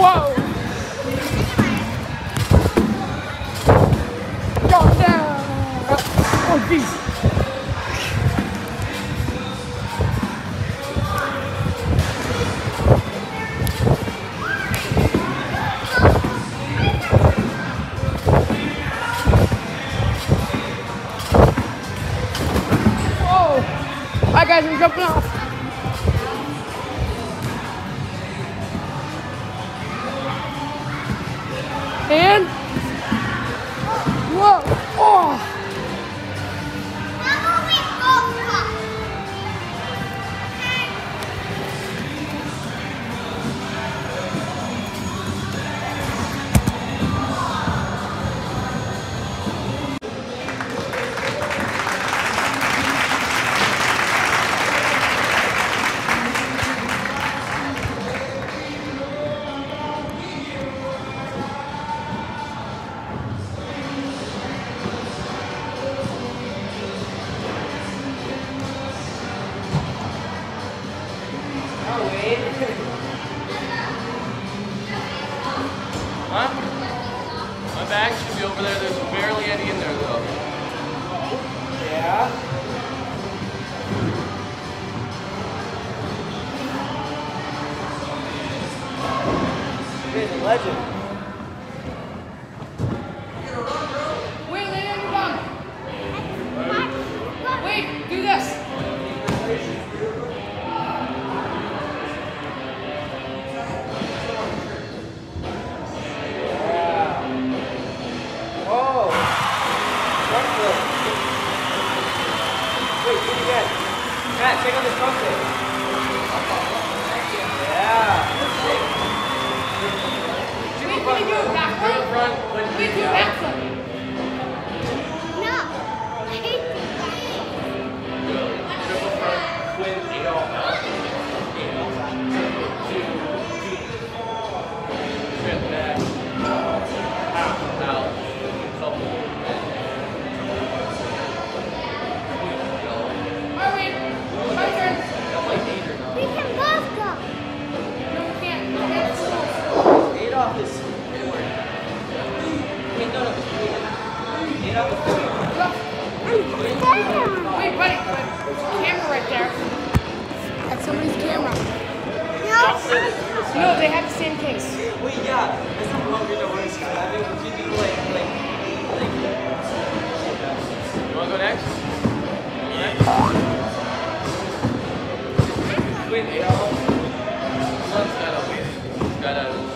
Whoa! Go down! Oh, jeez. Alright guys, I'm jumping off. And whoa! Oh! Huh? My bag should be over there. There's barely any in there though. Yeah? He's a legend. Wait, lay down your bum. Wait, do this. Matt, check on this front foot. Yeah. Wait, can you do it backwards? Front, Wait, do it backwards. No, I hate triple front, twin, 8 all out. 8 all out. 2, trip back, half out, couple. My turn. We can both go. No, we can't. That's close. Adolf is forward. Wait, no, it's forward. Adolf is forward. Wait, buddy, there's a camera right there. That's somebody's camera. No, they have the same case. Wait, yeah. That's not wrong. You're the worst guy. I think we should be like. You wanna go next? Twin, 8 all. One's gotta win. Gotta.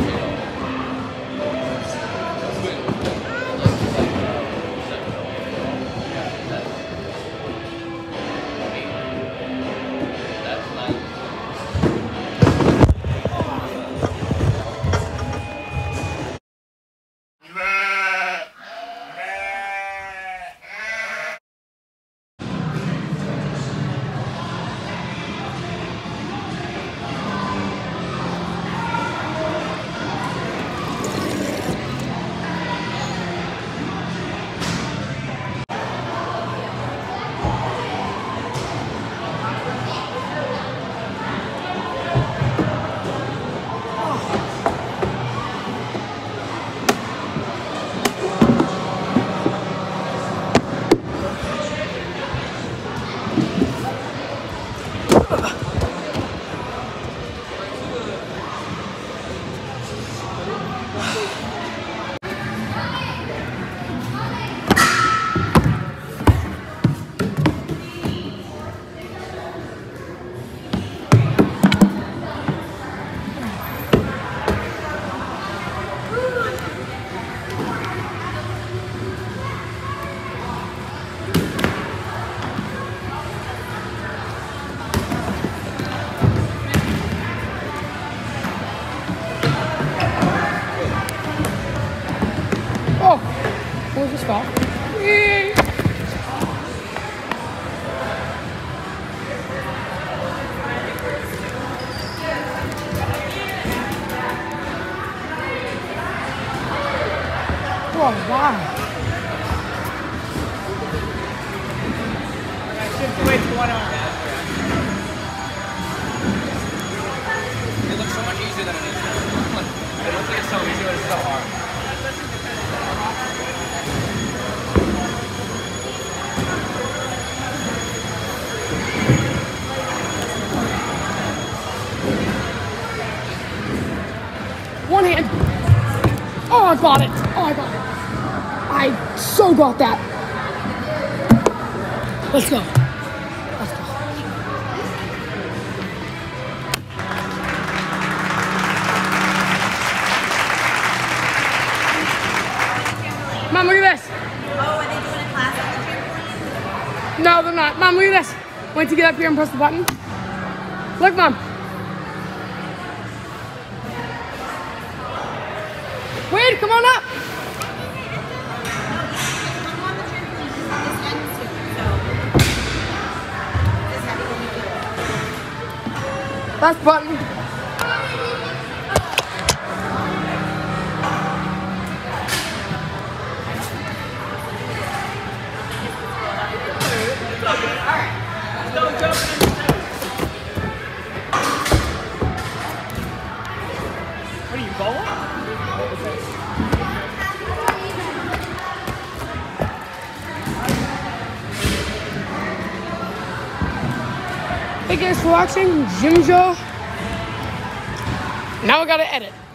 What was this called? Oh, wow. I should wait for 1 hour. It looks so much easier than it is. One hand. Oh, I got it. Oh, I got it. I so got that. Let's go. Let's go. Mom, look at this. Oh, are they doing a class on the trampoline? No, they're not. Mom, look at this. Wait to get up here and press the button. Look, Mom. Wade, come on up. I'm on the trampoline. This ends soon, so this has to be good. That's button. What are you bowling? Hey guys for watching, Jimjo. Now I gotta edit.